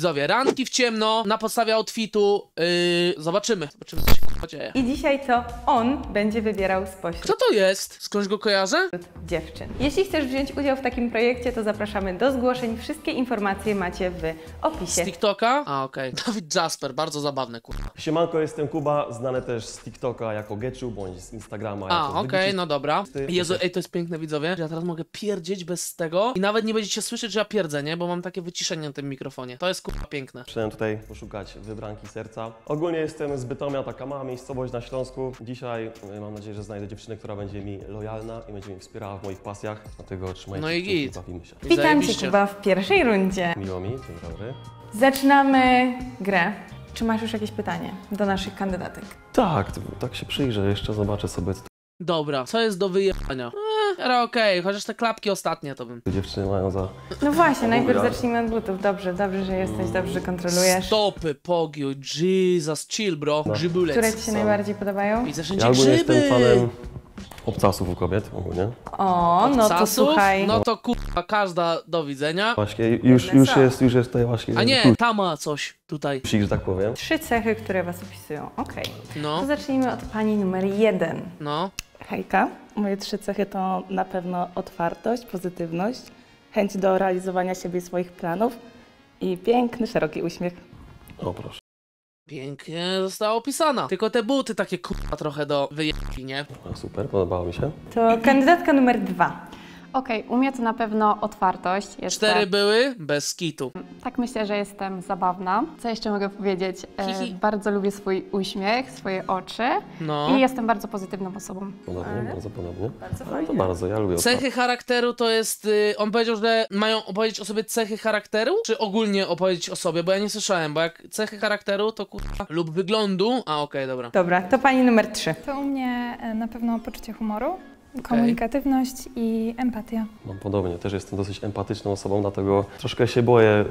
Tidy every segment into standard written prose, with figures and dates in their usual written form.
widzowie, randki w ciemno, na podstawie outfitu, zobaczymy, co się kurwa dzieje. I dzisiaj to on będzie wybierał spośród Kto to jest? Skądś go kojarzę? dziewczyn. Jeśli chcesz wziąć udział w takim projekcie, to zapraszamy do zgłoszeń. Wszystkie informacje macie w opisie. Z TikToka? A, okej. Dawid Jasper, bardzo zabawne, kurwa. Siemanko, jestem Kuba, znany też z TikToka jako Getchu, bądź z Instagrama A, jako okej, no dobra. Ty- Jezu, ej, to jest piękne, widzowie, że ja teraz mogę pierdzieć bez tego i nawet nie będziecie słyszeć, że ja pierdzę, nie? Bo mam takie wyciszenie na tym mikrofonie. To jest, kurwa, piękne. Przyszedłem tutaj poszukać wybranki serca. Ogólnie jestem z Bytomia, taka mała miejscowość na Śląsku. Dzisiaj mam nadzieję, że znajdę dziewczynę, która będzie mi lojalna i będzie mnie wspierała w moich pasjach. Dlatego trzymajcie No i kciuki, git. bawimy się. Witam Cię, Zajebiście. Kuba, w pierwszej rundzie. Miło mi, dzień dobry. Zaczynamy grę. Czy masz już jakieś pytanie do naszych kandydatek? Tak, tak się przyjrzę, jeszcze zobaczę sobie, co Dobra, co jest do wyjebania? Ale okej, chociaż te klapki ostatnie to bym... te dziewczyny mają za... No właśnie, najpierw ja- zacznijmy od butów. Dobrze, dobrze, że jesteś, dobrze, że kontrolujesz. Stopy, pogiu, Jesus, chill, bro, No. grzybulec. Które Ci się najbardziej podobają? Widzę wszędzie Ja ogólnie grzyby. jestem fanem obcasów u kobiet, ogólnie. O, no to Obcasów? słuchaj. No to kurwa, każda do widzenia. Właśnie, już jest tutaj właśnie... A nie, ta ma coś tutaj. plusik, że tak powiem. 3 cechy, które Was opisują. Okej. No, To zacznijmy od pani numer 1. no. Hejka. Moje 3 cechy to na pewno otwartość, pozytywność, chęć do realizowania siebie i swoich planów i piękny, szeroki uśmiech. O, proszę. Pięknie została opisana. Tylko te buty takie kurwa trochę do wyjebki, nie? O, super, podobało mi się. To kandydatka numer 2. Okej, u mnie to na pewno otwartość. 4 były bez skitu. Tak myślę, że jestem zabawna. Co jeszcze mogę powiedzieć? Hihi. Bardzo lubię swój uśmiech, swoje oczy No. i jestem bardzo pozytywną osobą. Podobnie, bardzo podobnie. Bardzo No fajnie. to bardzo, ja lubię Cechy charakteru to jest... on powiedział, że mają opowiedzieć o sobie cechy charakteru? Czy ogólnie opowiedzieć o sobie? Bo ja nie słyszałem, bo jak cechy charakteru to kurwa... lub wyglądu... A, okej, dobra. Dobra, to pani numer 3. To u mnie na pewno poczucie humoru, komunikatywność i empatia. Mam podobnie, też jestem dosyć empatyczną osobą, dlatego troszkę się boję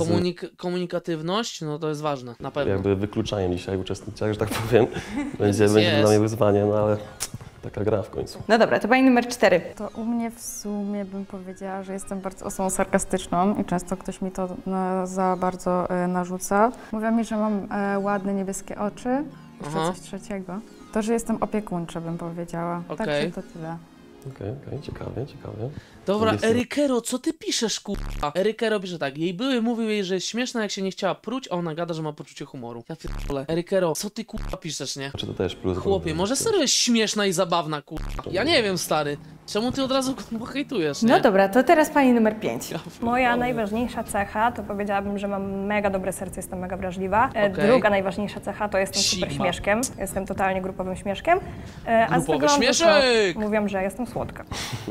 z Komunikatywność? No to jest ważne, na pewno. jakby wykluczaniem dzisiaj uczestniczek, że tak powiem. Będzie Jest. dla mnie wyzwanie, no ale taka gra w końcu. No dobra, to pani numer 4. To u mnie w sumie bym powiedziała, że jestem bardzo osobą sarkastyczną i często ktoś mi to za bardzo narzuca. Mówią mi, że mam ładne niebieskie oczy. Jeszcze Aha. coś trzeciego. To, że jestem opiekuńcza, bym powiedziała. Okej. Także to tyle. Okej, ciekawie, ciekawie. Dobra, Jestem- Erykero, co ty piszesz, kurwa? Erykero pisze tak, jej były mówił jej, że jest śmieszna, jak się nie chciała pruć, a ona gada, że ma poczucie humoru. Ja pierdolę. Erykero, co ty, kurwa, piszesz, nie? Czy to też plus? Chłopie, może serio jest śmieszna i zabawna, kurwa? Ja nie wiem, stary. Czemu ty od razu kurwa hejtujesz, nie? No dobra, to teraz pani numer 5. Moja najważniejsza cecha to powiedziałabym, że mam mega dobre serce, jestem mega wrażliwa. Okej. Druga najważniejsza cecha to jestem super Sigma. śmieszkiem, jestem totalnie grupowym śmieszkiem. A z Grupowy wyglądu śmieszek! to mówią, że jestem słodka.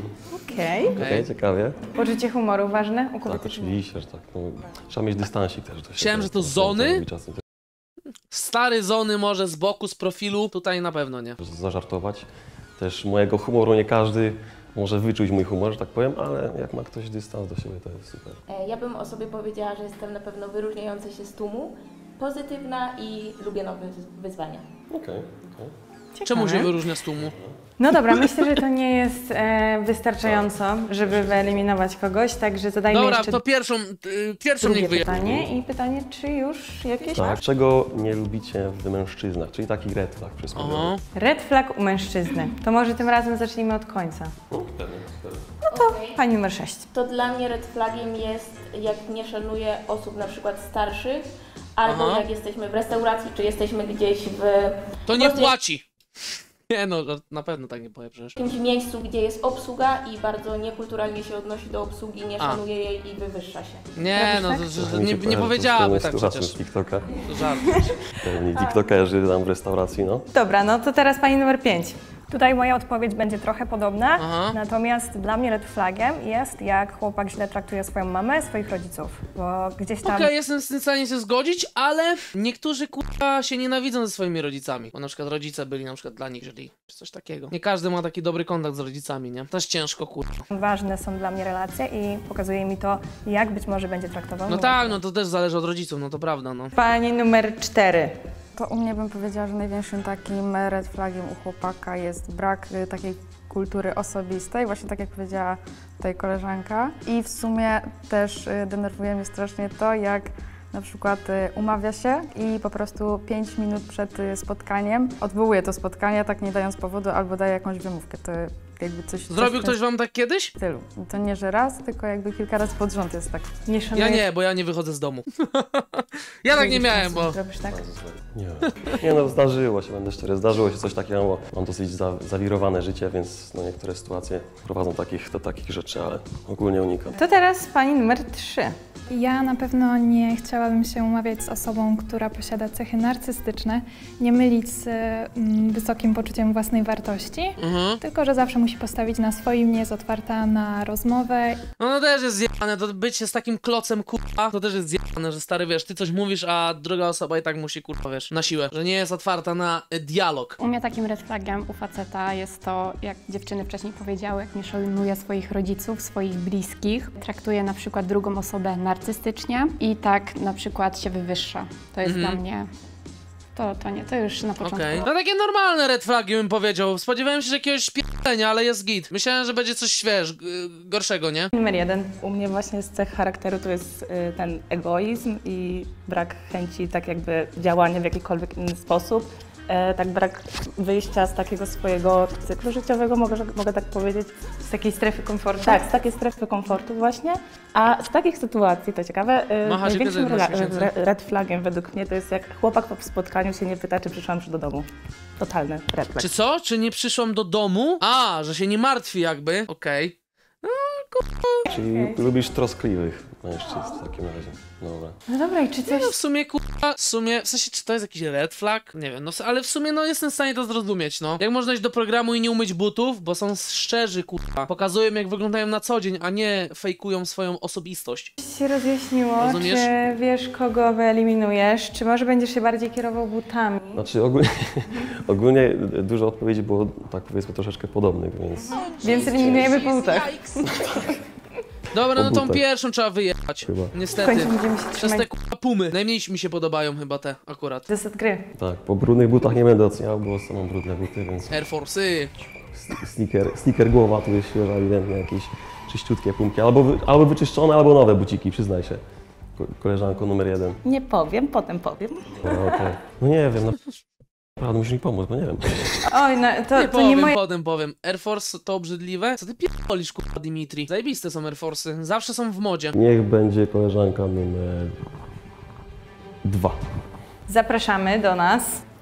Okej. Okej, ciekawie. Poczucie humoru ważne u Tak, kobiety? oczywiście, że tak. No, trzeba mieć dystansik też do siebie. Myślałem, że to zony? Stary Zony może z boku, z profilu, tutaj na pewno nie. Zażartować. Też mojego humoru nie każdy może wyczuć mój humor, że tak powiem, ale jak ma ktoś dystans do siebie, to jest super. Ja bym o sobie powiedziała, że jestem na pewno wyróżniająca się z tłumu, pozytywna i lubię nowe wyzwania. Okej. Czemu się wyróżnia z tłumu? No dobra, myślę, że to nie jest wystarczająco, żeby wyeliminować kogoś, także zadajmy Dobra, jeszcze to pierwszą drugie niech wyje... pytanie. I pytanie, czy już jakieś? Tak. Czego nie lubicie w mężczyznach? Czyli taki red flag przysłowiowy. Aha. Red flag u mężczyzny. To może tym razem zacznijmy od końca. Okej. Pani numer 6. To dla mnie red flagiem jest, jak nie szanuję osób na przykład starszych, albo Aha. jak jesteśmy w restauracji, czy jesteśmy gdzieś w To nie Może- płaci. Nie no, na pewno tak nie powiem przecież. jakimś miejscu, gdzie jest obsługa i bardzo niekulturalnie się odnosi do obsługi, nie A. szanuje jej i wywyższa się. Nie no, To mi się nie kojarzy powiedziałaby z tak sytuacją przecież. z TikToka. To żart. Pewnie TikTokerzy tam w restauracji, no. Dobra, no to teraz pani numer 5. Tutaj moja odpowiedź będzie trochę podobna, Aha. natomiast dla mnie red flagiem jest, jak chłopak źle traktuje swoją mamę, swoich rodziców, bo gdzieś tam... Okej, jestem w stanie się zgodzić, ale niektórzy kurwa się nienawidzą ze swoimi rodzicami. Bo na przykład rodzice byli na przykład dla nich źli, czy coś takiego. Nie każdy ma taki dobry kontakt z rodzicami, nie? Też ciężko, kurwa. Ważne są dla mnie relacje i pokazuje mi to, jak być może będzie traktował. No mnie. tak, no to też zależy od rodziców, no to prawda, no. Pani numer 4. To u mnie bym powiedziała, że największym takim red flagiem u chłopaka jest brak takiej kultury osobistej, właśnie tak jak powiedziała tutaj koleżanka. I w sumie też denerwuje mnie strasznie to, jak Na przykład umawia się i po prostu 5 minut przed spotkaniem odwołuje to spotkanie, tak nie dając powodu, albo daje jakąś wymówkę. To jakby coś... Zrobił ktoś wam tak kiedyś? w stylu. I to nie, że raz, tylko jakby kilka razy pod rząd jest tak. Nie Ja szanujesz... nie, bo ja nie wychodzę z domu. Ja tak nie miałem, bo... Robisz tak? Nie no, zdarzyło się, będę szczery, zdarzyło się coś takiego, bo mam dosyć zawirowane życie, więc no, niektóre sytuacje prowadzą do takich rzeczy, ale ogólnie unikam. To teraz pani numer 3. Ja na pewno nie chciałabym się umawiać z osobą, która posiada cechy narcystyczne, nie mylić z wysokim poczuciem własnej wartości, tylko że zawsze musi postawić na swoim, nie jest otwarta na rozmowę. No to też jest zjebane, to bycie z takim klocem kurwa, to też jest zjebane, że stary wiesz, ty coś mówisz, a druga osoba i tak musi kurwa wiesz, na siłę, że nie jest otwarta na dialog. U mnie takim red flagiem u faceta jest to, jak dziewczyny wcześniej powiedziały, jak nie szanuje swoich rodziców, swoich bliskich, traktuje na przykład drugą osobę narcystycznie i tak na przykład się wywyższa. To jest dla mnie... To nie, to już na początku. Okej. No takie normalne red flagi bym powiedział. Spodziewałem się jakiegoś p***enia, ale jest git. Myślałem, że będzie coś, wiesz, gorszego, nie? Numer 1. U mnie właśnie z cech charakteru to jest ten egoizm i brak chęci tak jakby działania w jakikolwiek inny sposób. Tak brak wyjścia z takiego swojego cyklu życiowego, mogę tak powiedzieć. Z takiej strefy komfortu? Tak, z takiej strefy komfortu właśnie. A z takich sytuacji, to ciekawe, największym red flagiem według mnie to jest jak chłopak po spotkaniu się nie pyta, czy przyszłam już do domu. Totalny red flag. Czy co? Czy nie przyszłam do domu? A, że się nie martwi jakby. Okej. Czyli lubisz troskliwych mężczyzn w takim razie. Dobra. No dobra, i czy coś... No w sumie kurwa, w sensie czy to jest jakiś red flag? Nie wiem, no ale w sumie no jestem w stanie to zrozumieć, no. Jak można iść do programu i nie umyć butów, bo są szczerzy kurwa. Pokazują jak wyglądają na co dzień, a nie fejkują swoją osobistość. się rozjaśniło, Rozumiesz? czy wiesz, kogo wyeliminujesz, czy może będziesz się bardziej kierował butami? Znaczy ogólnie dużo odpowiedzi było tak powiedzmy troszeczkę podobnych, więc... Więc eliminujemy po butach. Dobra, no tą butach. pierwszą trzeba wyjechać. Chyba. W Niestety. końcu będziemy się Przez trzymać te kurwa pumy. Najmniej mi się podobają chyba te akurat. zasad gry. Tak, po brudnych butach nie będę oceniał, bo są brudne buty, więc Air Force'y. sneaker głowa tu jest świeża, ewidentnie jakieś czyściutkie pumki, albo wyczyszczone, albo nowe buciki, przyznaj się. Koleżanko numer 1. Nie powiem, potem powiem. Dobra, okej. No nie wiem, naprawdę musisz mi pomóc, bo nie wiem. Oj, no to nie powiem, moje... potem powiem. Air Force to obrzydliwe? Co ty pierdolisz, kurwa, Dimitri? Zajebiste są Air Force'y. Zawsze są w modzie. Niech będzie koleżanka numer 2. Zapraszamy do nas.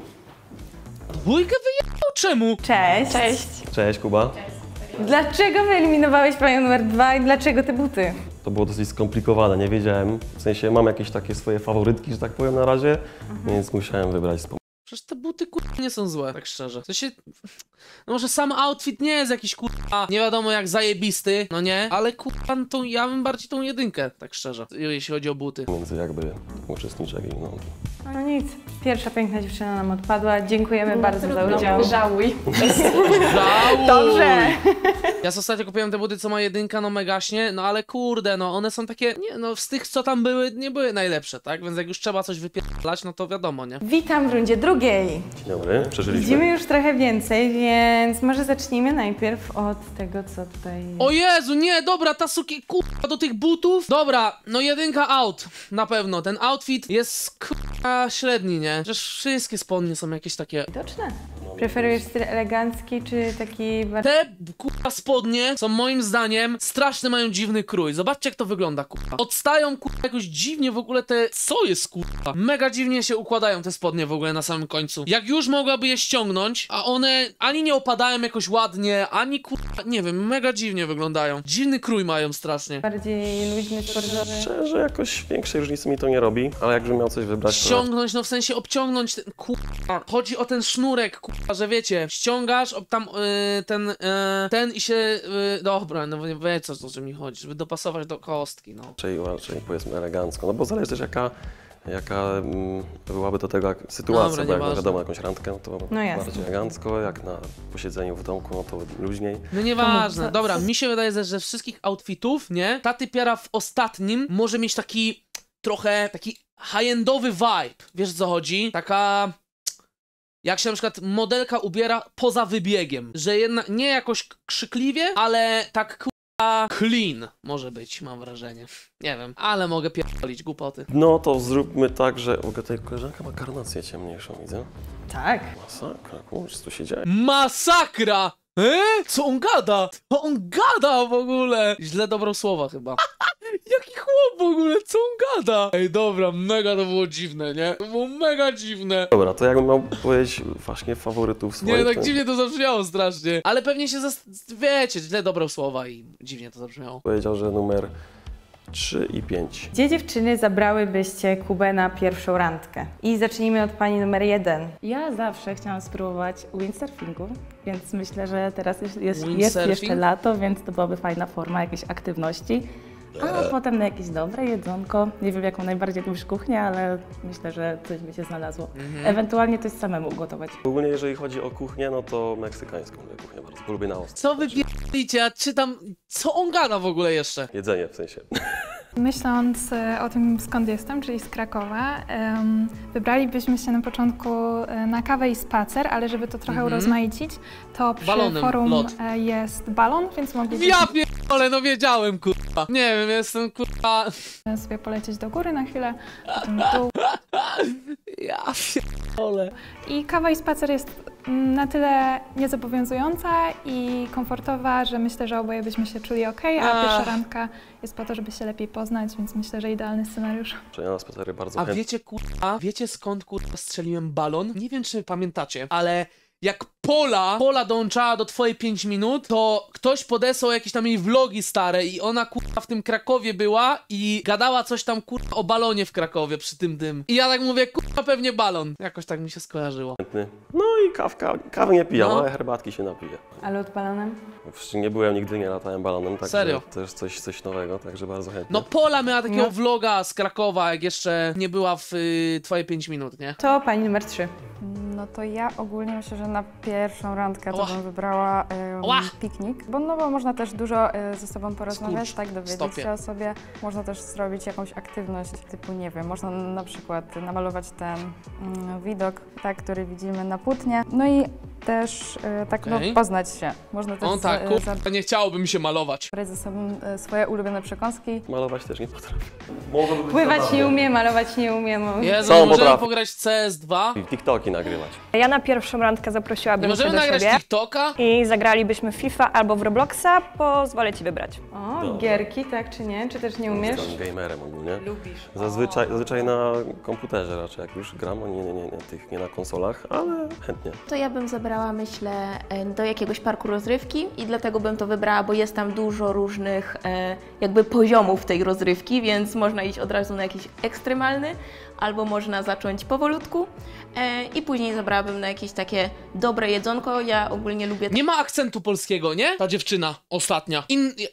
Dwójkę wyjechał? Czemu? Cześć. Cześć. Cześć Kuba. Dlaczego wyeliminowałeś panią numer 2 i dlaczego te buty? To było dosyć skomplikowane, nie wiedziałem. W sensie mam jakieś takie swoje faworytki, że tak powiem na razie, więc musiałem wybrać z Przecież te buty kurwa nie są złe, tak szczerze. To się... No może sam outfit nie jest jakiś kurwa nie wiadomo jak zajebisty, no nie? Ale kurwa no ja bym bardziej tą jedynkę, tak szczerze, jeśli chodzi o buty. między jakby uczestniczek i no. No nic, pierwsza piękna dziewczyna nam odpadła. Dziękujemy bardzo za udział. Żałuj. Żałuj! Dobrze. Ja ostatnio kupiłem te buty, co ma jedynka, no megaśnie, no ale kurde, no one są takie, nie no z tych co tam były, nie były najlepsze, tak? Więc jak już trzeba coś wypierdalać, no to wiadomo, nie? Witam w rundzie drugiej. Dzień dobry, przeżyliśmy. Widzimy już trochę więcej, więc może zacznijmy najpierw od tego, co tutaj... O Jezu, nie, dobra, ta kurwa do tych butów. Dobra, no jedynka out, na pewno. Ten outfit jest kurwa średni, nie? Przecież wszystkie spodnie są jakieś takie... Widoczne. Preferujesz styl elegancki, czy taki bardziej... Te kurwa spodnie są moim zdaniem straszny, mają dziwny krój. Zobaczcie jak to wygląda, kurwa. Odstają kurwa jakoś dziwnie w ogóle te... Co jest kurwa? Mega dziwnie się układają te spodnie w ogóle na samym końcu. Jak już mogłaby je ściągnąć, a one ani nie opadają jakoś ładnie, ani kurwa... Nie wiem, mega dziwnie wyglądają. Dziwny krój mają strasznie. bardziej luźny, sportowy? Szczerze, jakoś większej różnicy mi to nie robi, ale jakbym miał coś wybrać, to... Ściągnąć, no w sensie obciągnąć ten, kurwa, chodzi o ten sznurek, kurwa, że wiecie, ściągasz tam ten i się, dobra, no wiecie o co mi chodzi, żeby dopasować do kostki, no. Raczej powiedzmy elegancko, no bo zależy też jaka byłaby do tego sytuacja, Dobra, bo jak nieważne. wiadomo jakąś randkę, no to No jasne. bardziej elegancko, jak na posiedzeniu w domku, no to luźniej. No nieważne, dobra, mi się wydaje, że ze wszystkich outfitów, nie, ta typiara w ostatnim może mieć taki trochę, taki high-endowy vibe, wiesz o co chodzi? Taka... Jak się na przykład modelka ubiera poza wybiegiem, że jedna, nie jakoś krzykliwie, ale tak clean może być, mam wrażenie. Nie wiem, ale mogę pierdolić głupoty. No to zróbmy tak, że... W ogóle tutaj koleżanka ma karnację ciemniejszą, widzę. Tak. Masakra, kurczę, co tu się dzieje? Masakra! Co on gada? Co on gada w ogóle? Źle dobrał słowa chyba. Jaki chłop w ogóle, co on gada? Ej, dobra, mega to było dziwne, nie? To było mega dziwne. Dobra, to jakbym miał powiedzieć właśnie faworytów swoich... Nie, tak to dziwnie to zabrzmiało strasznie. Ale pewnie się wiecie, źle dobrał słowa i dziwnie to zabrzmiało. Powiedział, że numer 3 i 5. Gdzie dziewczyny zabrałybyście Kubę na pierwszą randkę? I zacznijmy od pani numer 1. Ja zawsze chciałam spróbować windsurfingu, więc myślę, że teraz jest Windsurfing? jeszcze lato, więc to byłaby fajna forma jakiejś aktywności. A potem na jakieś dobre jedzonko. Nie wiem, jaką najbardziej lubisz kuchnię, ale myślę, że coś by się znalazło. Ewentualnie coś samemu ugotować. Ogólnie jeżeli chodzi o kuchnię, no to meksykańską kuchnię bardzo, bo lubię na ostro. Co wy pierdolicie? Ja czytam, co on gada w ogóle jeszcze? Jedzenie w sensie. Myśląc o tym, skąd jestem, czyli z Krakowa, wybralibyśmy się na początku na kawę i spacer, ale żeby to trochę urozmaicić, to przy Balonem, forum lot. jest balon, więc moglibyśmy Ja pierdolę, no wiedziałem, kurwa. Nie wiem, jestem, kurwa... sobie polecieć do góry na chwilę, potem w dół. Ja pierdolę. I kawa i spacer jest na tyle niezobowiązująca i komfortowa, że myślę, że oboje byśmy się czuli ok, a pierwsza randka jest po to, żeby się lepiej poznać, więc myślę, że idealny scenariusz. Ja na spacery bardzo A chętnie. wiecie, kurwa, wiecie skąd, kurwa, strzeliłem balon? Nie wiem, czy pamiętacie, ale jak Pola dołączała do twojej 5 minut, to ktoś podesłał jakieś tam jej vlogi stare i ona, kurwa, w tym Krakowie była i gadała coś tam, kurwa, o balonie w Krakowie przy tym. I ja tak mówię, kurwa, pewnie balon. Jakoś tak mi się skojarzyło. No i kawy nie pijam, No. ale herbatki się napiję. A lód balonem? Przecież nie byłem nigdy, nie latałem balonem, także Serio? to jest coś nowego, także bardzo chętnie. No Pola miała takiego vloga z Krakowa, jak jeszcze nie była w twoje 5 minut, nie? To pani numer 3. No to ja ogólnie myślę, że na pierwszą randkę to Ła. bym wybrała Ła. piknik, bo można też dużo ze sobą porozmawiać, Skurcz. tak, dowiedzieć Stopie. się o sobie. Można też zrobić jakąś aktywność typu, nie wiem, można na przykład namalować ten widok, tak, który widzimy na płótnie. No i też tak Okej. poznać się. Można też On tak, kurwa, nie chciałoby mi się malować. zabrać ze sobą swoje ulubione przekąski. Malować też nie potrafię. Pływać nie umie, malować nie umie. No. Jezu, Co możemy potrafi? pograć CS2? I TikToki nagrywać. Ja na pierwszą randkę Nie zaprosiłabym cię możemy do nagrać siebie TikToka? i zagralibyśmy w FIFA albo w Robloxa, pozwolę ci wybrać. O, Dobra. gierki, tak czy nie? Czy też nie umiesz? Jestem gamerem ogólnie. Lubisz. Zazwyczaj na komputerze raczej, jak już gram, nie na konsolach, ale chętnie. To ja bym zabrała, myślę, do jakiegoś parku rozrywki i dlatego bym to wybrała, bo jest tam dużo różnych jakby poziomów tej rozrywki, więc można iść od razu na jakiś ekstremalny, albo można zacząć powolutku i później zabrałabym na jakieś takie dobre jedzonko. Ja ogólnie lubię Nie ma akcentu polskiego, nie? Ta dziewczyna ostatnia.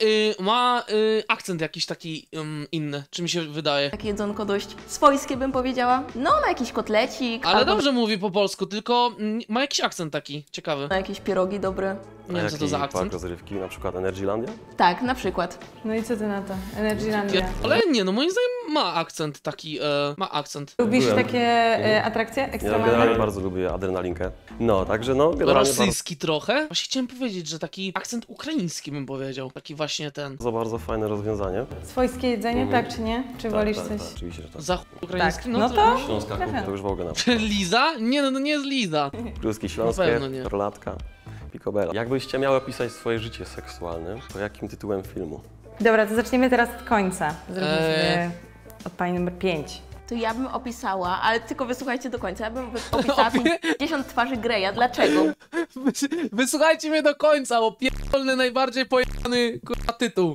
Ma akcent jakiś taki inny, czy mi się wydaje. takie jedzonko dość swojskie, bym powiedziała. No, na jakiś kotlecik, Ale albo dobrze mówi po polsku, tylko ma jakiś akcent taki ciekawy. na jakieś pierogi dobre. Nie wiem, co to za Park akcent. rozrywki, na przykład Energylandia? Tak, na przykład. No i co ty na to? Energylandia. Ale nie, no moim zdaniem ma akcent taki, ma akcent. Lubisz Byłem. takie atrakcje Ja ekstremalne? generalnie bardzo lubię adrenalinkę. No, także no, generalnie Rosyjski trochę? Właśnie chciałem powiedzieć, że taki akcent ukraiński bym powiedział. Taki właśnie ten. bardzo fajne rozwiązanie. Swojskie jedzenie, tak czy nie? Czy wolisz coś? Tak, oczywiście, że tak. Zachód ukraiński? Tak. No to- Śląska kuchnia to już w ogóle na Liza? Nie, no to nie jest Liza. Kluski śląskie, pewno nie. korlatka, picobello. Jakbyście miały opisać swoje życie seksualne, to jakim tytułem filmu? Dobra, to zaczniemy teraz od końca. Zrobimy sobie od pani numer 5. To ja bym opisała, ale tylko wysłuchajcie do końca, ja bym opisała 50 twarzy Greya. Dlaczego? Wysłuchajcie mnie do końca, bo pierdolny najbardziej pojebany kurwa tytuł.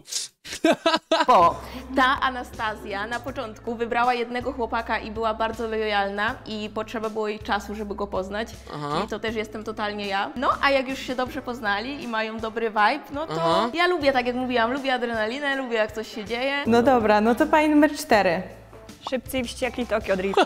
Bo ta Anastazja na początku wybrała jednego chłopaka i była bardzo lojalna i potrzeba było jej czasu, żeby go poznać. Aha. I to też jestem totalnie ja. No, a jak już się dobrze poznali i mają dobry vibe, no to Aha. ja lubię, tak jak mówiłam, lubię adrenalinę, lubię jak coś się dzieje. No dobra, no to pani numer 4. Szybcy i wściekli Tokio Drift.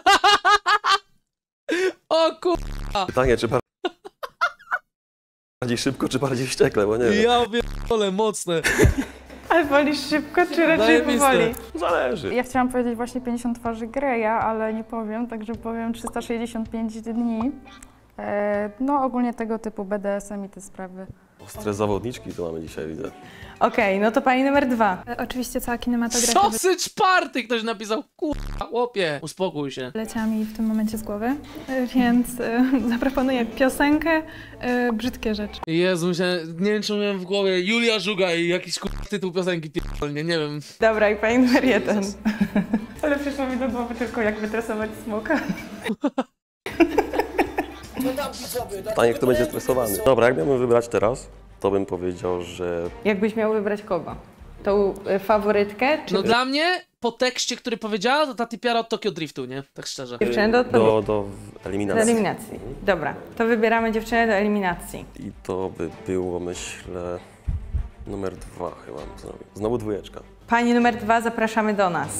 O kurwa, Pytanie, czy bardziej szybko, czy bardziej wściekle, bo nie wiem. ja pierdolę, mocne. Ale wolisz szybko, czy raczej Zajebiste. powoli? Zależy. Ja chciałam powiedzieć właśnie 50 twarzy Greya, ale nie powiem, także powiem 365 dni. No ogólnie tego typu BDSM i te sprawy. Ostre zawodniczki to mamy dzisiaj, widzę. Okej, no to pani numer 2. Oczywiście cała kinematografia Sausage Party ktoś napisał, kurwa, chłopie, uspokój się. wyleciała mi w tym momencie z głowy, więc zaproponuję piosenkę Brzydkie rzeczy. Jezu, nie wiem, czy miałem w głowie Julia Żuga i jakiś kurwa tytuł piosenki pierdolnie, nie wiem. Dobra, i pani numer 1. Ale przyszło mi do głowy tylko jak wytresować smoka. Pytanie, kto będzie stresowany. Dobra, jak miałbym wybrać teraz, to bym powiedział, że Jakbyś miał wybrać kogo? Tą faworytkę, czy No dla mnie, po tekście, który powiedziała, to ta typiara od Tokyo Driftu, nie? Tak szczerze. dziewczynę do odpowiedzi? do Do eliminacji. eliminacji. Dobra, to wybieramy dziewczynę do eliminacji. I to by było, myślę, numer 2 chyba. Znowu dwójeczka. Pani numer 2, zapraszamy do nas.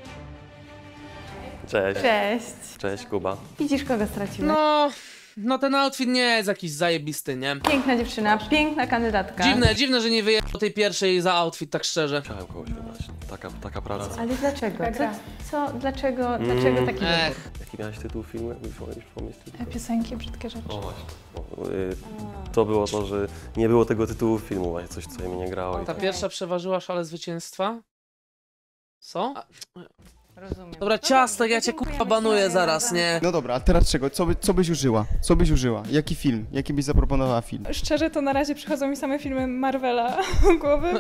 Cześć. Cześć. Cześć, Kuba. Widzisz, kogo straciłeś? No ten outfit nie jest jakiś zajebisty, nie? Piękna dziewczyna, piękna kandydatka. Dziwne, że nie wyjechał tej pierwszej za outfit, tak szczerze. Chciałem kogoś wybrać. Taka praca. Ale dlaczego? Dlaczego taki wybór? Jaki miałeś tytuł filmu? Jakbyś mogłeś pomyśleć tylko? Piosenki Brzydkie rzeczy. O właśnie. To było to, że nie było tego tytułu filmu, właśnie coś, co mi nie grało. Ta pierwsza przeważyła szale zwycięstwa? Co? Rozumiem. Dobra, ciastek, ja cię kurwa banuję zaraz, nie? No dobra, a teraz czego? Co byś użyła? Co byś użyła? Jaki film? Jaki byś zaproponowała film? Szczerze, to na razie przychodzą mi same filmy Marvela do głowy.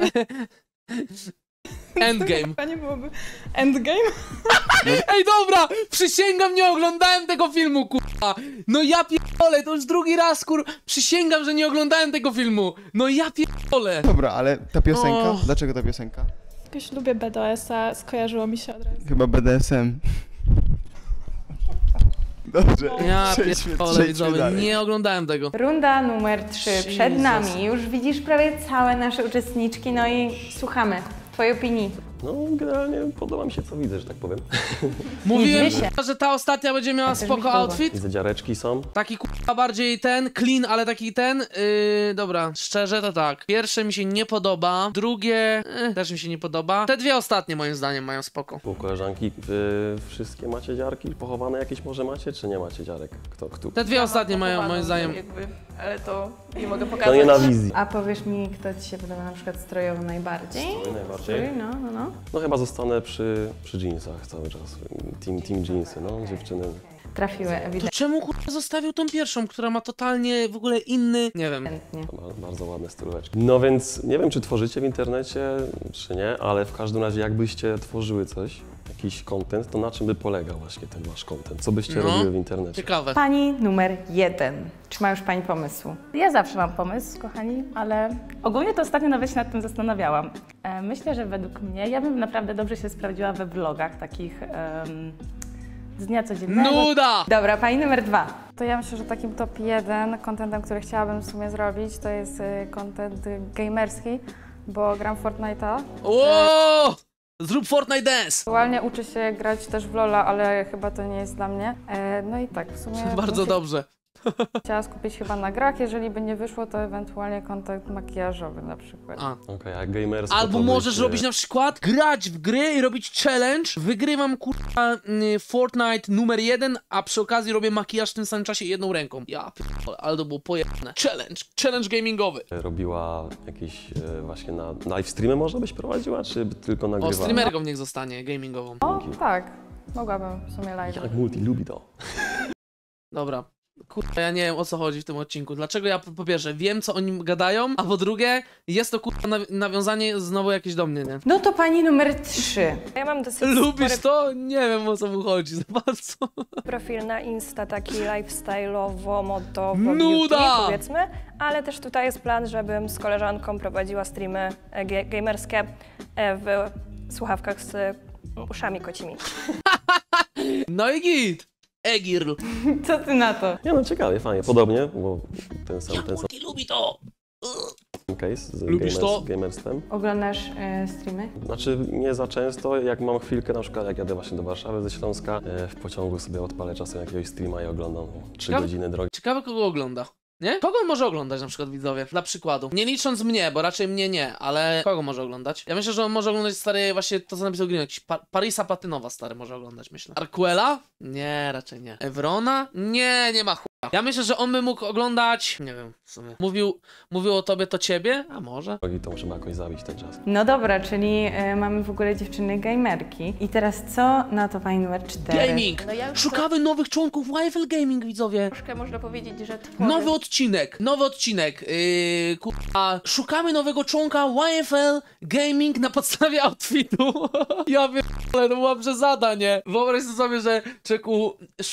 Endgame. Chyba nie byłoby Endgame. Ej, dobra! Przysięgam, nie oglądałem tego filmu, kurwa! No ja pierdolę, to już drugi raz, kurwa! Przysięgam, że nie oglądałem tego filmu! No ja pierdolę! Dobra, ale ta piosenka? Och. Dlaczego ta piosenka? Jakoś lubię BDS-a, skojarzyło mi się od razu. Chyba BDSM. Dobrze, Ja przejdźmy pierdolę, widzowie, dalej. nie oglądałem tego. Runda numer 3 przed Jesus. nami. Już widzisz prawie całe nasze uczestniczki, no i słuchamy twojej opinii. No, generalnie podoba mi się, co widzę, że tak powiem. Mówiłem, Widzimy się. kurwa, że ta ostatnia będzie miała też spoko widzę go. outfit. Widzę, dziareczki są. Taki kurwa bardziej ten, clean, ale taki ten. Dobra, szczerze to tak. Pierwsze mi się nie podoba, drugie też mi się nie podoba. Te dwie ostatnie moim zdaniem mają spoko. U koleżanki wszystkie macie dziarki? Pochowane jakieś może macie, czy nie macie dziarek? Kto? Te dwie ostatnie mają moim zdaniem. Ale to nie mogę To pokazać. nie na wizji. A powiesz mi, kto ci się podoba na przykład strojowo najbardziej? Najbardziej. No. No chyba zostanę przy jeansach cały czas. Team jeansy, no, dziewczyny. Trafiły To ewidentnie. czemu kurwa zostawił tą pierwszą, która ma totalnie w ogóle inny, nie wiem. Bardzo ładne stylóweczki. No więc nie wiem, czy tworzycie w internecie, czy nie, ale w każdym razie jakbyście tworzyły coś, jakiś content, to na czym by polegał właśnie ten wasz content? Co byście No. robiły w internecie? Ciekawe. Pani numer 1. Czy ma już pani pomysł? Ja zawsze mam pomysł, kochani, ale ogólnie to ostatnio nawet się nad tym zastanawiałam. Myślę, że według mnie ja bym naprawdę dobrze się sprawdziła we vlogach takich z dnia codziennego. Nuda! Dobra, pani numer 2. To ja myślę, że takim top 1 contentem, który chciałabym w sumie zrobić, to jest content gamerski, bo gram w Fortnite'a. O! Zrób Fortnite Dance! Aktualnie uczę się grać też w LoL'a, ale chyba to nie jest dla mnie. No i tak, w sumie Bardzo bym się dobrze. chciała skupić chyba na grach. Jeżeli by nie wyszło, to ewentualnie content makijażowy na przykład. A. Okej, a gamersko Albo to możesz byście- robić na przykład, grać w gry i robić challenge. Wygrywam kurwa Fortnite numer 1, a przy okazji robię makijaż w tym samym czasie jedną ręką. Ja pierdolę, ale to było pojemne. Challenge gamingowy. Robiła jakieś właśnie na live streamy można byś prowadziła, czy tylko O, nagrywała? streamerką niech zostanie, gamingową. O, tak, mogłabym w sumie live. Jak multi lubi to. Dobra. Kurwa, ja nie wiem o co chodzi w tym odcinku. Dlaczego ja po pierwsze wiem co o nim gadają, a po drugie jest to kurwa nawiązanie znowu jakieś do mnie, nie? No to pani numer 3. Ja mam dosyć Lubisz spory to? Nie wiem o co mu chodzi za bardzo. profil na Insta, taki lifestyle'owo, modowo, Nuda! beauty, powiedzmy, ale też tutaj jest plan, żebym z koleżanką prowadziła streamy gamerskie w słuchawkach z uszami kocimi. No i git! Egirl. Co ty na to? Nie no, ciekawie, fajnie, podobnie, bo ten sam Jaki lubi to! case z Lubisz to? gamerstwem. Oglądasz streamy? Znaczy nie za często, jak mam chwilkę, na przykład jak jadę właśnie do Warszawy ze Śląska, w pociągu sobie odpalę czasem jakiegoś streama i oglądam 3 Ciekawe- godziny drogi. Ciekawe kogo ogląda. Nie? Kogo może oglądać na przykład widzowie? Dla przykładu. Nie licząc mnie, bo raczej mnie nie, ale kogo może oglądać? Ja myślę, że on może oglądać stary właśnie to co napisał Green, jakiś Parisa Platynowa stary może oglądać, myślę. Arquela? Nie, raczej nie. Evrona? Nie, nie ma chuj. Ja myślę, że on by mógł oglądać, nie wiem, w sumie. Mówił o tobie, to ciebie? A może? I to musimy jakoś zabić ten czas. No dobra, czyli mamy w ogóle dziewczyny gamerki. I teraz co na to fajny numer 4? Gaming! No ja już Szukamy nowych członków YFL Gaming, widzowie. troszkę można powiedzieć, że tworzę. Nowy odcinek. Kurwa, szukamy nowego członka YFL Gaming na podstawie outfitu. Ja wiem, ale to była przesada, nie? Wyobraź sobie, że czeku,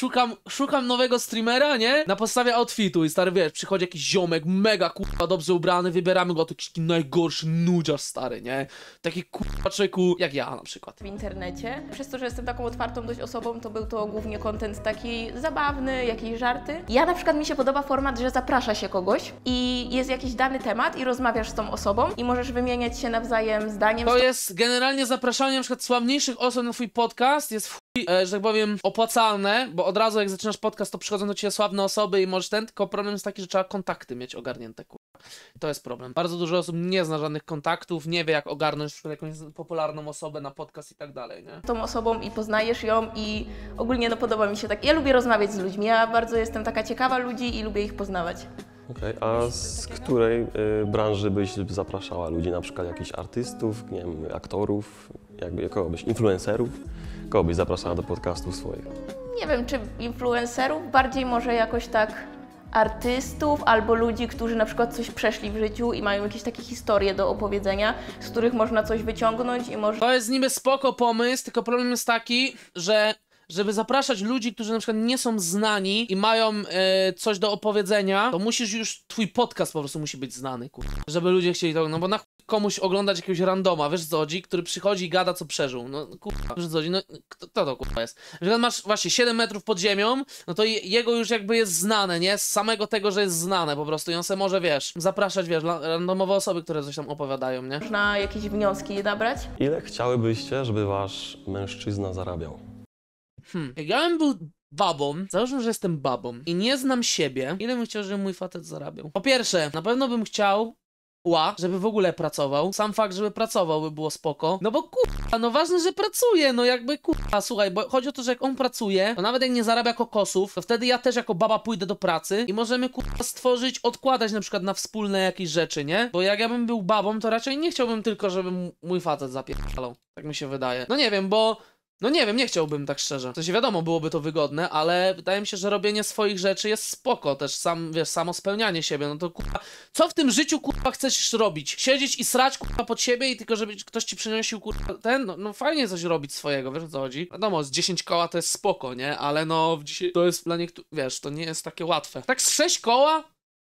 szukam nowego streamera, nie? Na podstawie outfitu i stary, wiesz, przychodzi jakiś ziomek, mega kurwa dobrze ubrany, wybieramy go, to jakiś najgorszy nudziarz, stary, nie? Taki kurwa czeku, jak ja na przykład. W internecie. Przez to, że jestem taką otwartą dość osobą, to był to głównie content taki zabawny, jakieś żarty. Ja na przykład mi się podoba format, że zaprasza się kogoś i jest jakiś dany temat i rozmawiasz z tą osobą i możesz wymieniać się nawzajem zdaniem. To jest generalnie zapraszanie na przykład sławniejszych osób na twój podcast, jest w chuj, że tak powiem, opłacalne, bo od razu jak zaczynasz podcast, to przychodzą do ciebie sławne osoby i możesz tylko problem jest taki, że trzeba kontakty mieć ogarnięte, kurwa. To jest problem. Bardzo dużo osób nie zna żadnych kontaktów, nie wie jak ogarnąć na przykład jakąś popularną osobę na podcast i tak dalej, nie? Tą osobą i poznajesz ją i ogólnie no podoba mi się tak. Ja lubię rozmawiać z ludźmi, ja bardzo jestem taka ciekawa ludzi i lubię ich poznawać. Okej, a z której branży byś zapraszała ludzi, na przykład jakichś artystów, nie wiem, aktorów, jakby kogo byś, influencerów? Kogo byś zapraszała do podcastów swoich? Nie wiem, czy influencerów, bardziej może jakoś tak artystów albo ludzi, którzy na przykład coś przeszli w życiu i mają jakieś takie historie do opowiedzenia, z których można coś wyciągnąć i może... To jest niby spoko pomysł, tylko problem jest taki, że żeby zapraszać ludzi, którzy na przykład nie są znani i mają coś do opowiedzenia, to musisz już, twój podcast po prostu musi być znany, kurwa. Żeby ludzie chcieli to, no bo na chuj komuś oglądać jakiegoś randoma, wiesz co chodzi, który przychodzi i gada co przeżył, no kurwa, wiesz co chodzi, no kto to kurwa jest? Na przykład masz właśnie 7 metrów pod ziemią, no to jego już jakby jest znane, nie? Z samego tego, że jest znane po prostu i on se może, wiesz, zapraszać, wiesz, randomowe osoby, które coś tam opowiadają, nie? Można jakieś wnioski nabrać. Ile chciałybyście, żeby wasz mężczyzna zarabiał? Jak ja bym był babą, załóżmy, że jestem babą i nie znam siebie, ile bym chciał, żeby mój facet zarabiał? Po pierwsze, na pewno bym chciał żeby w ogóle pracował. Sam fakt, żeby pracował by było spoko. No bo kurwa, no ważne, że pracuje, no jakby kurwa, słuchaj, bo chodzi o to, że jak on pracuje, to nawet jak nie zarabia kokosów, to wtedy ja też jako baba pójdę do pracy i możemy kurwa stworzyć, odkładać na przykład na wspólne jakieś rzeczy, nie? Bo jak ja bym był babą, to raczej nie chciałbym tylko, żeby mój facet zapierdalał. Tak mi się wydaje. No nie wiem, bo... No nie wiem, nie chciałbym tak szczerze. To się wiadomo, byłoby to wygodne, ale wydaje mi się, że robienie swoich rzeczy jest spoko. Też samo spełnianie siebie. No to kurwa, co w tym życiu kurwa chcesz robić? Siedzieć i srać kurwa pod siebie i tylko żeby ktoś ci przynosił kurwa no fajnie coś robić swojego, wiesz o co chodzi? Wiadomo, z 10 koła to jest spoko, nie? Ale no dzisiaj to jest dla niektórych, wiesz, to nie jest takie łatwe. Tak z 6 koła?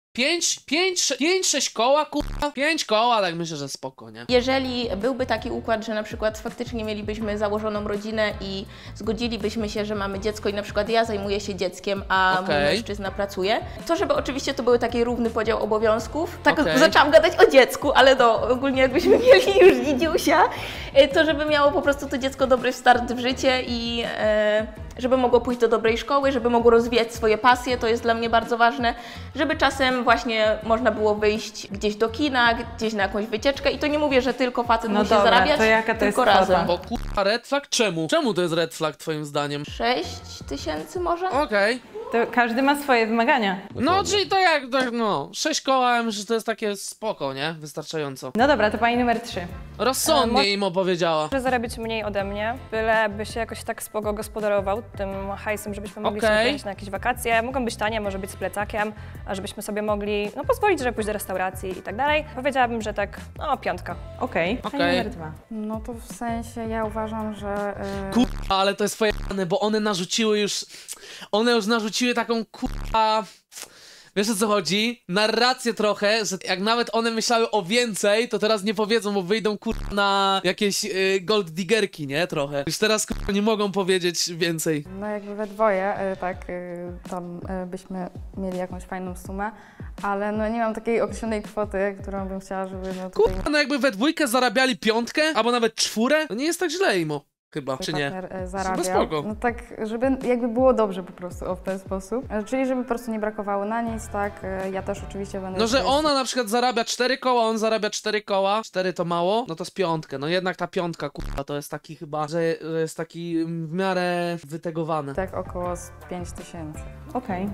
5-6 koła, kurwa? 5 koła, tak myślę, że spoko, nie? Jeżeli byłby taki układ, że na przykład faktycznie mielibyśmy założoną rodzinę i zgodzilibyśmy się, że mamy dziecko i na przykład ja zajmuję się dzieckiem, a mój mężczyzna pracuje, to żeby oczywiście to był taki równy podział obowiązków. Tak zaczęłam gadać o dziecku, ale no ogólnie jakbyśmy mieli już dzidziusia, to żeby miało po prostu to dziecko dobry start w życie i żeby mogło pójść do dobrej szkoły, żeby mogło rozwijać swoje pasje, to jest dla mnie bardzo ważne, żeby czasem właśnie można było wyjść gdzieś do kina, gdzieś na jakąś wycieczkę i to nie mówię, że tylko facet musi zarabiać, to jaka to tylko jest razem. Bo kurwa, red flag? Czemu? Czemu to jest red flag twoim zdaniem? 6 000 może? Okej. To każdy ma swoje wymagania. No, czyli to jak, no, 6 koła, ja myślę, że to jest takie spoko, nie? Wystarczająco. No dobra, to pani numer 3. Rozsądnie im opowiedziała. Może zarabiać mniej ode mnie, byleby się jakoś tak spoko gospodarował tym hajsem, żebyśmy mogli sobie pojechać na jakieś wakacje. Mogą być tanie, może być z plecakiem, a żebyśmy sobie mogli, no pozwolić, żeby pójść do restauracji i tak dalej. Powiedziałabym, że tak, no 5. Okej. Pani numer 2. No to w sensie ja uważam, że... Kurwa, ale to jest pojebane, bo one już narzuciły taką kurwa... Wiesz o co chodzi? Narrację trochę, że jak nawet one myślały o więcej, to teraz nie powiedzą, bo wyjdą kurwa na jakieś gold diggerki, nie? Trochę. Już teraz kurwa nie mogą powiedzieć więcej. No jakby we dwoje, tak, tam byśmy mieli jakąś fajną sumę, ale no nie mam takiej określonej kwoty, którą bym chciała, żeby... No tutaj... Kurwa, no jakby we dwójkę zarabiali 5, albo nawet 4, to nie jest tak źle, Imo. Chyba, czy nie? Zarabiał. No tak, żeby jakby było dobrze po prostu w ten sposób. Czyli żeby po prostu nie brakowało na nic, tak? Ja też oczywiście będę... No, że ona na przykład zarabia 4 koła, on zarabia 4 koła, 4 to mało, no to z 5. No jednak ta 5, kurwa, to jest taki chyba, że jest taki w miarę wytegowany. Tak około 5 000. Okej.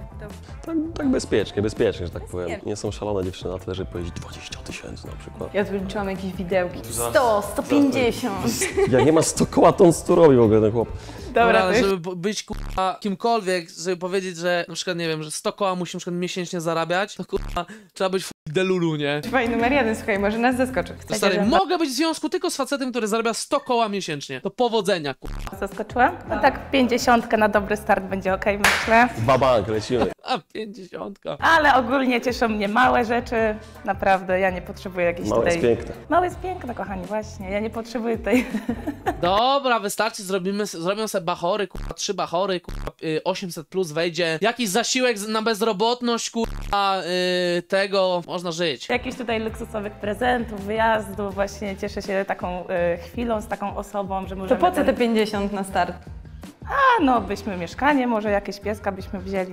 Tak bezpiecznie, że tak powiem. Nie są szalone dziewczyny na tyle, żeby powiedzieć 20 000 na przykład. Ja tu liczyłam jakieś widełki. 100, 150. Jak nie ma 100 koła, to on 100 robi w ogóle ten chłop. Dobra, ale to żeby być kurwa kimkolwiek, żeby powiedzieć, że na przykład, nie wiem, że 100 koła musi na przykład miesięcznie zarabiać, to kurwa trzeba być delulu, nie? Fajny numer 1, słuchaj, może nas zaskoczy. To stary, mogę być w związku tylko z facetem, który zarabia 100 koła miesięcznie. To powodzenia, kurwa. Zaskoczyła? No tak 50 na dobry start będzie okej, myślę. Bank, lecimy. A 50. Ale ogólnie cieszą mnie małe rzeczy. Naprawdę, ja nie potrzebuję jakiejś Małe tutaj... jest piękne. Małe jest piękne, kochani, właśnie. Ja nie potrzebuję tej... Dobra, wystarczy, zrobią sobie bachory, kurwa, 3 bachory, kurwa, 800 plus wejdzie. Jakiś zasiłek na bezrobotność, kurwa, tego, można żyć. Jakichś tutaj luksusowych prezentów, wyjazdów, właśnie cieszę się taką chwilą z taką osobą, że To możemy... po co te 50 na start? A, no byśmy mieszkanie, może jakieś pieska byśmy wzięli.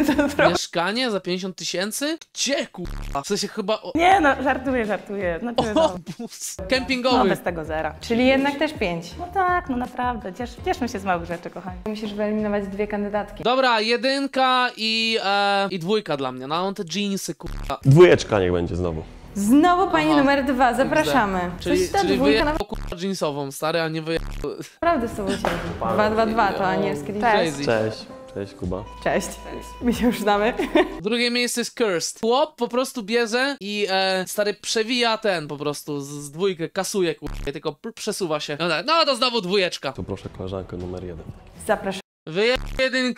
Mieszkanie za 50 000? Gdzie, kurwa? W sensie chyba... Nie no, żartuję. Znaczy, no, Obóz kempingowy. no bez tego zera. Czyli jednak też 5. No tak, no naprawdę, cieszmy się z małych rzeczy, kochani. Musisz wyeliminować 2 kandydatki. Dobra, 1 i 2 dla mnie. No, mam te jeansy, kurwa. 2 niech będzie znowu. Znowu pani Aha. numer 2, zapraszamy. Czyli ta dwójka wyjechał kurwa jeansową, stary, a nie wyjechał... naprawdę z tobą siedzi. 2, 2, 2, to anielski liczba. Crazy. Cześć Kuba. Cześć. My się już znamy. Drugie miejsce jest Cursed. Chłop po prostu bierze i stary przewija ten po prostu z 2, kasuje, kurwa, tylko przesuwa się. No, tak, no to znowu 2. Tu proszę koleżankę numer 1. Zapraszamy. Wyjechał 1.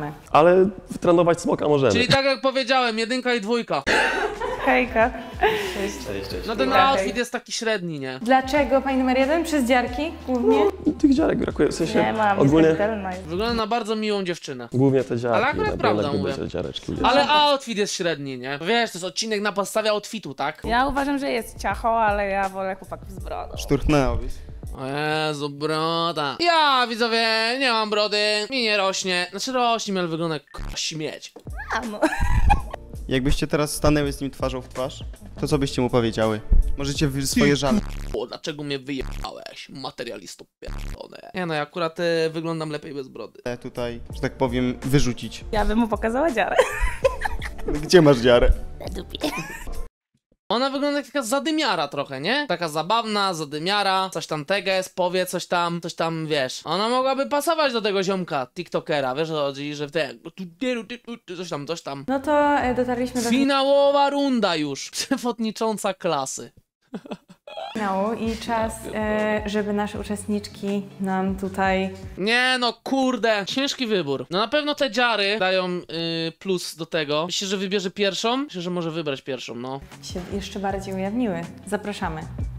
Ale trenować smoka możemy. Czyli tak jak powiedziałem, 1 i 2. Hejka. Cześć. No ten outfit jest taki średni, nie? Dlaczego pani numer 1? Przez dziarki głównie? Tych dziarek brakuje, w sensie Nie mam, ogólnie... jest tak jest. Wygląda na bardzo miłą dziewczynę. Głównie te dziarki. Ale akurat bo prawda jednak lubię mówię. te dziareczki. Ale outfit jest średni, nie? Wiesz, to jest odcinek na podstawie outfitu, tak? Ja uważam, że jest ciacho, ale ja wolę chłopaków z brodą. Szturchnęło, wiesz? O Jezu, broda. Ja, widzowie, nie mam brody, mi nie rośnie. Znaczy rośnie, ale wygląda jak k***a śmieć. A no. Jakbyście teraz stanęły z nim twarzą w twarz, to co byście mu powiedziały? Możecie swoje żale. O, dlaczego mnie wyjebałeś, materialisto pierdolony. Nie no, ja akurat wyglądam lepiej bez brody. Tutaj, że tak powiem, wyrzucić. Ja bym mu pokazała dziarę. Gdzie masz dziarę? Ona wygląda jak taka zadymiara trochę, nie? Taka zabawna, zadymiara, coś tam teges, powie coś tam, wiesz. Ona mogłaby pasować do tego ziomka, tiktokera, wiesz o co chodzi, że coś tam. No to dotarliśmy do Finałowa runda już, przewodnicząca klasy. finału i czas, żeby nasze uczestniczki nam tutaj... Nie no, kurde, ciężki wybór. No na pewno te dziary dają plus do tego. Myślę, że wybierze pierwszą? Myślę, że może wybrać pierwszą, no. się jeszcze bardziej ujawniły. Zapraszamy.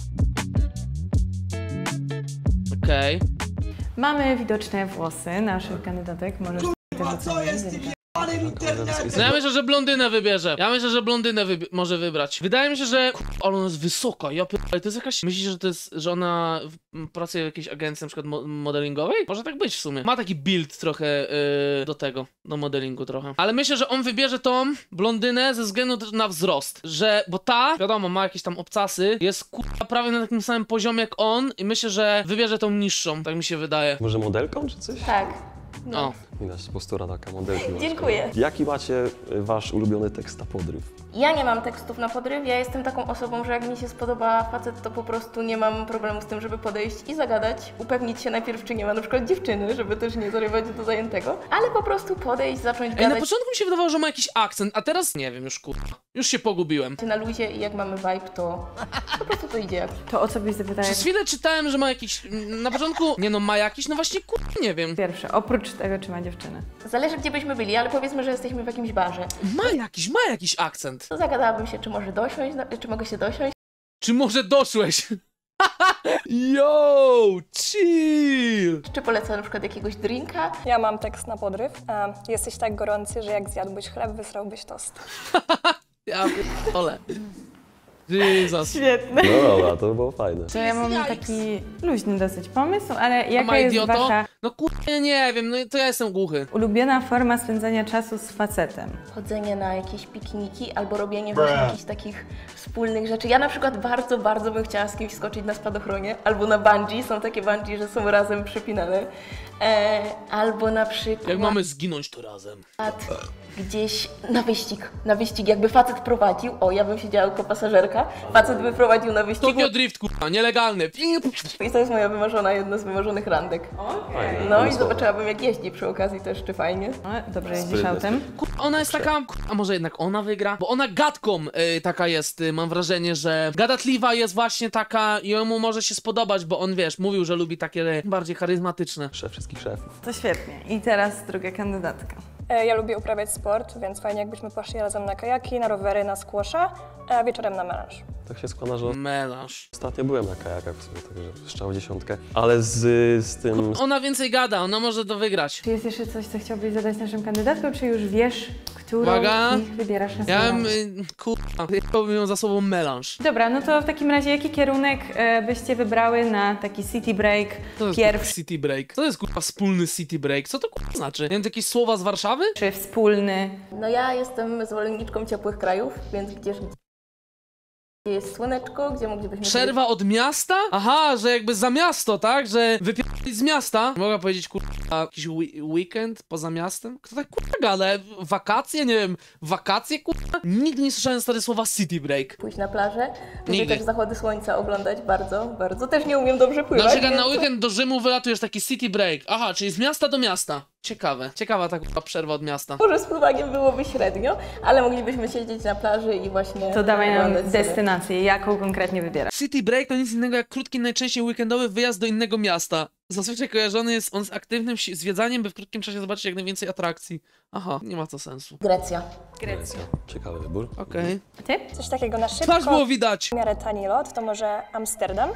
Okej. Mamy widoczne włosy naszych kandydatek. Możesz też ocenić. No ja myślę, że blondynę wybierze. Ja myślę, że blondynę może wybrać. Wydaje mi się, że... Ale ona jest wysoka, ja pierdolę, to jest jakaś... Myślisz, że to jest... że ona pracuje w jakiejś agencji na przykład modelingowej? Może tak być w sumie. Ma taki build trochę do tego, do modelingu trochę. Ale myślę, że on wybierze tą blondynę ze względu na wzrost. Że... bo ta, wiadomo, ma jakieś tam obcasy, jest kurwa prawie na takim samym poziomie jak on i myślę, że wybierze tą niższą, tak mi się wydaje. Może modelką czy coś? Tak. No. Widać, postura taka modelki. Dziękuję. Jaki macie wasz ulubiony tekst na podryw? Ja nie mam tekstów na podryw, ja jestem taką osobą, że jak mi się spodoba facet, to po prostu nie mam problemu z tym, żeby podejść i zagadać, upewnić się najpierw, czy nie ma na przykład dziewczyny, żeby też nie zarywać do zajętego, ale po prostu podejść, zacząć Ej, gadać na początku mi się wydawało, że ma jakiś akcent, a teraz nie wiem już, kurwa. Już się pogubiłem. na luzie i jak mamy vibe, to po prostu to idzie. To o co byś zapytała? Przez chwilę czytałem, że ma jakiś... Na początku... Nie no, ma jakiś? No właśnie, kurwa, nie wiem. Pierwsze, oprócz tego, czy ma dziewczynę. Zależy, gdzie byśmy byli, ale powiedzmy, że jesteśmy w jakimś barze. Ma jakiś akcent. To zagadałabym się, czy może dosiąść, czy mogę się dosiąść. Czy może doszłeś? Yo, chill! Czy polecę na przykład jakiegoś drinka? Ja mam tekst na podryw. Jesteś tak gorący, że jak zjadłbyś chleb, wysrałbyś tost. Ja pierdolę. Jesus. Świetne. No dobra, to było fajne. To ja mam taki luźny dosyć pomysł, ale A jaka ma jest idioto? wasza No kurwa, ja nie wiem, no to ja jestem głuchy. ulubiona forma spędzania czasu z facetem? Chodzenie na jakieś pikniki albo robienie właśnie jakichś takich wspólnych rzeczy. Ja na przykład bardzo, bardzo bym chciała z kimś skoczyć na spadochronie albo na bungee. Są takie bungee, że są razem przypinane. Albo na przykład Jak mamy zginąć, to razem. gdzieś na wyścig jakby facet prowadził, ja bym siedziała jako pasażerka, facet by prowadził na wyścig. Tokio Drift, kurwa, nielegalny. I to jest moja wymarzona, jedna z wymarzonych randek. No i zobaczyłabym jak jeździ przy okazji, to jeszcze fajnie. Dobrze jeździsz autem? Kurwa, ona jest taka, a może jednak ona wygra? Bo ona gadką taka jest, mam wrażenie, że gadatliwa jest właśnie taka i jemu może się spodobać, bo on, wiesz, mówił, że lubi takie bardziej charyzmatyczne. Szef wszystkich szefów. To świetnie. I teraz druga kandydatka. Ja lubię uprawiać sport, więc fajnie jakbyśmy poszli razem na kajaki, na rowery, na squasha, a wieczorem na melanż. Tak się składa, że Melanż. ostatnio byłem na kajakach w sumie, także strzał 10, ale z tym... Ona więcej gada, ona może to wygrać. Czy jest jeszcze coś, co chciałbyś zadać naszym kandydatkom, czy już wiesz, którą Uwaga. z nich wybierasz na Ja sam bym, kurwa, jechałbym ją za sobą melanż. Dobra, no to w takim razie jaki kierunek byście wybrały na taki city break Co jest pierwszy, city break? Co to jest kurwa wspólny city break? Co to kurwa znaczy? Nie wiem, to jakieś słowa z Warszawy? wspólny? No ja jestem zwolenniczką ciepłych krajów, więc gdzie jest słoneczko, gdzie moglibyśmy... Przerwa od miasta? Aha, że jakby za miasto, tak? Że wypierdolić z miasta. Mogę powiedzieć, kurwa, jakiś weekend poza miastem? Kto tak kurwa gada? Wakacje? Nie wiem, wakacje kurwa? Nigdy nie słyszałem stare słowa city break. Pójść na plażę, lubię Nigdy. też zachody słońca oglądać bardzo, bardzo. Też nie umiem dobrze Na pływać, przykład na więc- weekend do Rzymu wylatujesz taki city break. Aha, czyli z miasta do miasta. Ciekawe. Ciekawa ta kurwa przerwa od miasta. Może z pływaniem byłoby średnio, ale moglibyśmy siedzieć na plaży i właśnie... To dawaj nam oglądać sobie. destynację, jaką konkretnie wybierasz? City break to nic innego jak krótki, najczęściej weekendowy wyjazd do innego miasta. Zazwyczaj kojarzony jest on z aktywnym zwiedzaniem, by w krótkim czasie zobaczyć jak najwięcej atrakcji. Aha, nie ma to sensu. Grecja. Ciekawy wybór. Okej. Ty? Coś takiego na Twarz szybko, było widać! w miarę tani lot, to może Amsterdam.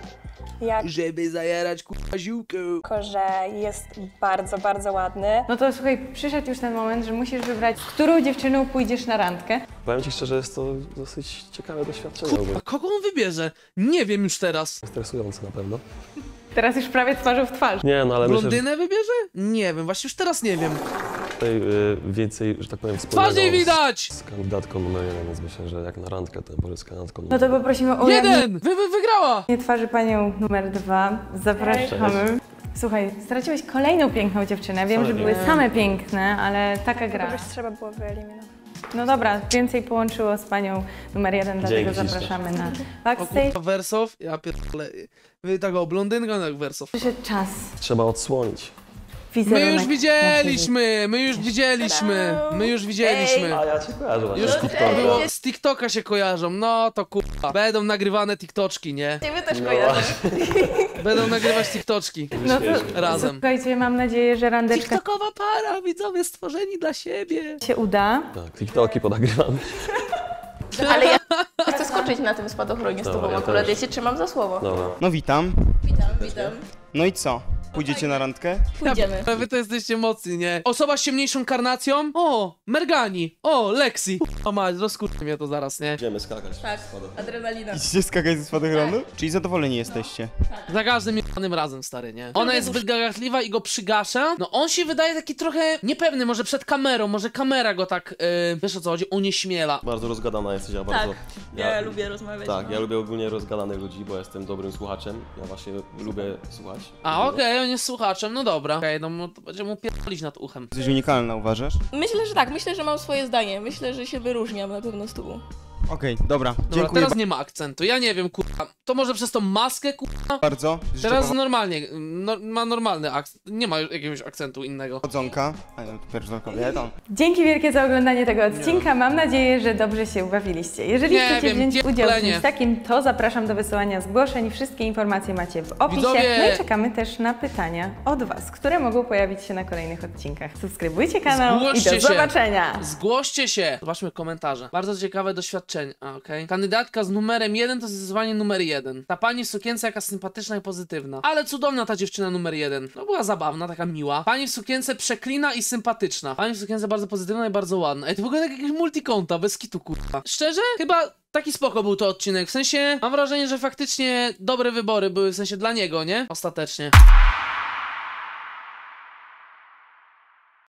Żeby zajarać kurwa ziółkę. Jako, że jest bardzo, bardzo ładny. No to słuchaj, przyszedł już ten moment, że musisz wybrać, z którą dziewczyną pójdziesz na randkę. Powiem ci szczerze, jest to dosyć ciekawe doświadczenie. Kurwa, kogo on wybierze? Nie wiem już teraz. Stresujące na pewno. Teraz już prawie twarzą w twarz. Nie, no ale myślę, że Blondynę wybierze? Nie wiem, właśnie już teraz nie wiem. tutaj więcej, że tak powiem, wspólnego Twarz nie widać! z kandydatką numer 1, więc myślę, że jak na randkę, to może z kandydatką No to poprosimy o Jeden! Wygrała! ujawnienie twarzy panią numer 2. Zapraszamy. Słuchaj, straciłeś kolejną piękną dziewczynę. Wiem, że były same piękne, ale taka gra. Kogoś trzeba było wyeliminować. No dobra, więcej połączyło z panią numer 1, dlatego Dzięki, zapraszamy na O backstage. kurwa, Wersow? Ja pierdolę. Wy tego blondynka jak Wersow. Przyszedł czas. Trzeba odsłonić. My Wizerunek już naszej widzieliśmy! My już widzieliśmy! My już widzieliśmy! A ja cię kojarzę właśnie Już z TikToka. było, z TikToka się kojarzą, no to kurwa. Będą nagrywane TikToczki, nie? Ciebie też No kojarzę. Będą nagrywać TikToczki No to razem. słuchajcie, mam nadzieję, że randeczka TikTokowa para, widzowie stworzeni dla siebie. się uda. Tak, TikToki ponagrywamy. Ale ja chcę skoczyć na tym spadochronie z Dobra, tobą ja akurat, ja też. cię trzymam za słowo. Dobra. No witam. Witam. No i co? Pójdziecie na randkę? Pójdziemy. Wy to jesteście mocni, nie? Osoba z ciemniejszą karnacją? O, Mergani. O, Lexi. O mać, rozkurczy mnie to zaraz, nie? Idziemy skakać. Tak, adrenalina. Idziecie skakać ze spadochronu? Czyli zadowoleni jesteście? Za każdym jednym razem, stary, nie? Ona jest zbyt gagachliwa i go przygasza. No on się wydaje taki trochę niepewny, może przed kamerą, może kamera go tak, wiesz o co chodzi, unieśmiela. Bardzo rozgadana jesteś, ja bardzo... Ja lubię rozmawiać. Tak, ja lubię ogólnie rozgadanych ludzi, bo jestem dobrym słuchaczem. Ja właśnie lubię słuchać. A okej, on jest słuchaczem, no dobra. Okej, no to będziemy mu pierdolić nad uchem. Coś unikalne uważasz? Myślę, że tak, myślę, że mam swoje zdanie. Myślę, że się wyróżniam na pewno z tobą. Okej, dobra. Dobra, Dziękuję teraz nie ma akcentu, ja nie wiem, kurwa. To może przez tą maskę, kurwa? bardzo. Życzę Teraz normalnie, ma normalny akcent, nie ma jakiegoś akcentu innego. powodzonka. A ja pierwsza kobieta. Dzięki wielkie za oglądanie tego odcinka. Mam nadzieję, że dobrze się ubawiliście. Jeżeli Nie chcecie wiem, wziąć udział w pierdolenie. czymś takim, to zapraszam do wysyłania zgłoszeń. Wszystkie informacje macie w opisie. Widzowie! No i czekamy też na pytania od Was, które mogą pojawić się na kolejnych odcinkach. Subskrybujcie kanał i Zgłoście do się. zobaczenia! Zgłoście się! Zobaczmy komentarze. Bardzo ciekawe doświadczenie doświadczeń. Okej. Kandydatka z numerem 1 to zdecydowanie numer 1. Ta pani w sukience jaka sympatyczna i pozytywna. Ale cudowna ta dziewczyna numer 1. No była zabawna, taka miła. Pani w sukience przeklina i sympatyczna. Pani w sukience bardzo pozytywna i bardzo ładna. Ej, to w ogóle tak jakieś multikonta, bez kitu, kurwa. Szczerze? Chyba taki spoko był to odcinek. W sensie, mam wrażenie, że faktycznie dobre wybory były, w sensie dla niego, nie? Ostatecznie.